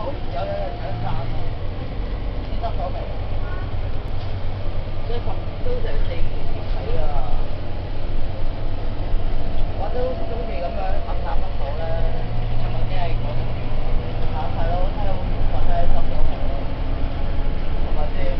有搶賺，你得咗未？即係都成4件睇㗎啦，或者好似中意咁樣暗立得到咧，係咪即係講係咯，睇下會唔會咧執咗佢咯，係咪先？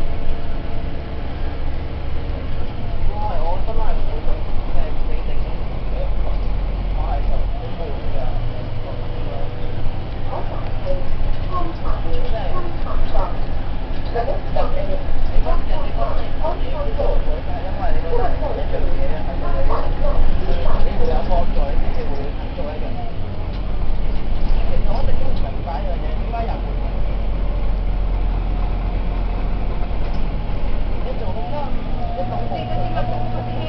如果係我真係冇想死定咁樣，我係就好悶㗎，咁樣。可能係觀察會即係入你講你講你講嘢都唔會㗎，因為你覺得一樣嘢係對你會有幫助，你先至會肯做一樣嘢。其實我一直都唔明白一樣嘢，點解人會你做咁多，你懂事嘅先咁懂事。